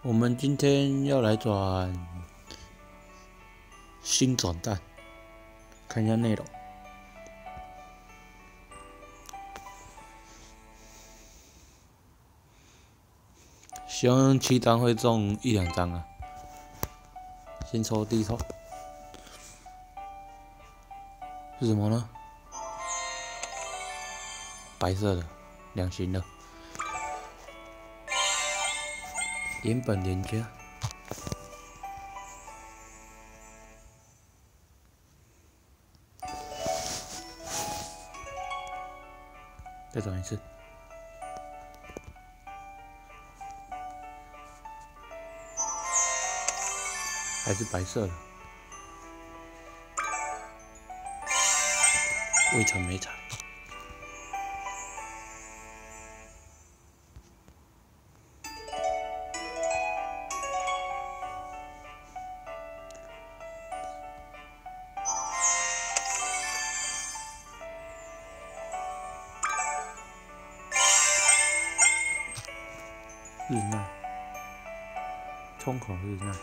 我们今天要来转新转蛋，看一下内容。希望7张会中1、2张啊。先抽第一抽，是什么呢？白色的，2星的，岩本连加。再转一次，还是白色的，未成没彩。日奈，冲口日奈，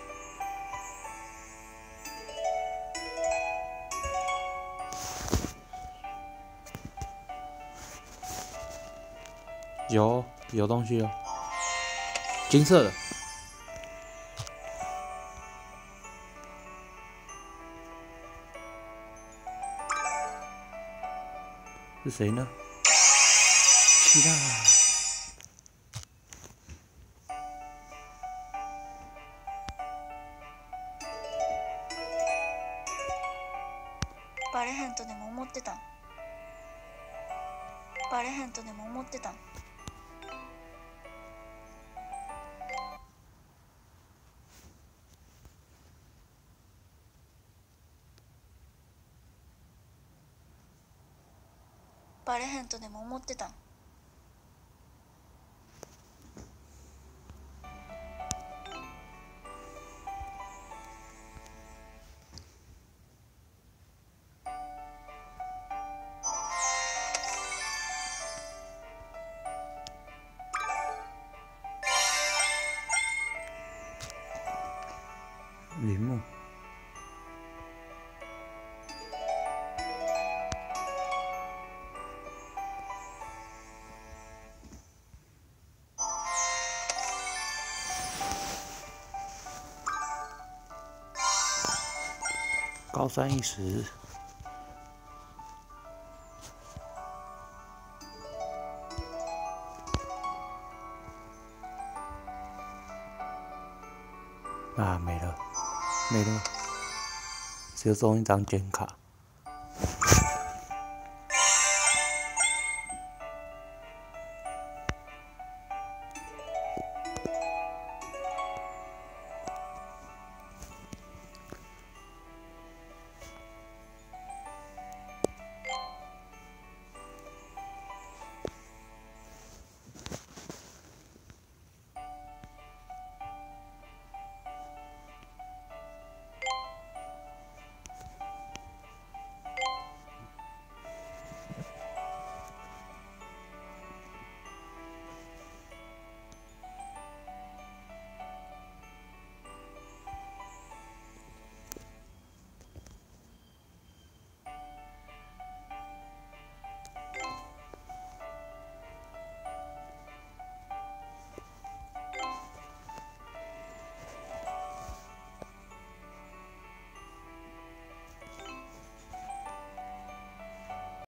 有东西哦，金色的，是谁呢？期待。 バレへんとでも思ってたん。バレへんとでも思ってたん。バレへんとでも思ってたん。 铃木，高山一时，啊，没了，没了，只有中1张简卡。